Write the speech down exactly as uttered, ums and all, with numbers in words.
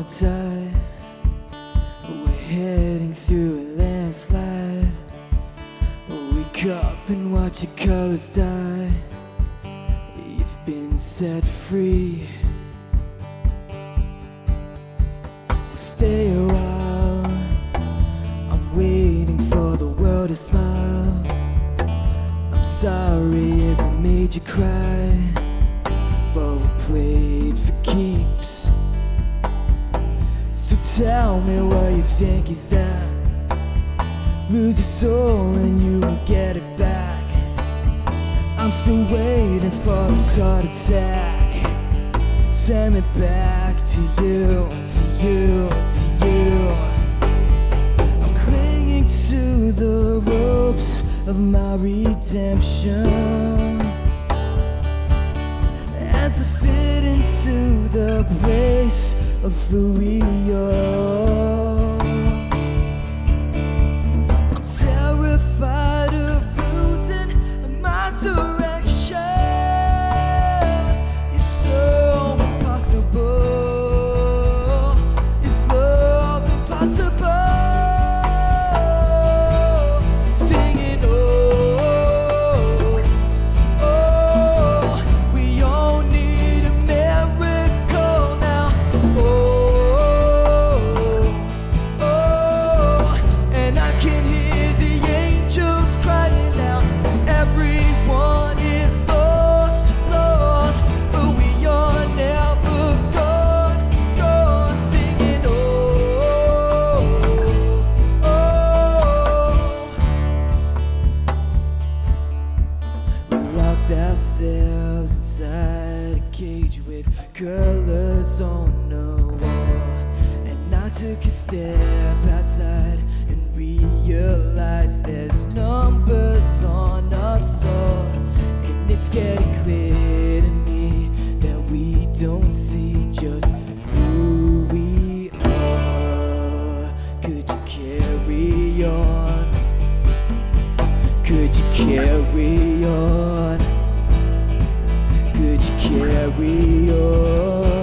tide. We're heading through a landslide. Wake up and watch your colors die. You've been set free. Stay a while, I'm waiting for the world to smile. I'm sorry if I made you cry, but we played for keeps. So tell me what you think of that. Lose your soul and you will get it back. I'm still waiting for this heart attack. Send me back to you, to you, to you. I'm clinging to the ropes of my redemption as I fit into the place of who we are. I'm terrified of losing my direction. You're so impossible. Is love impossible? Singing, oh, oh, we all need a miracle now. Oh, oh, and I can hear the angels crying out. Everyone is lost, lost, but we are never gone, gone. Singing, oh, oh. We locked ourselves inside a cage with colors on the wall, and I took a step outside and realized there's numbers on us all. And it's getting clear to me that we don't see just who we are. Could you carry on? Could you carry on? Could you carry on?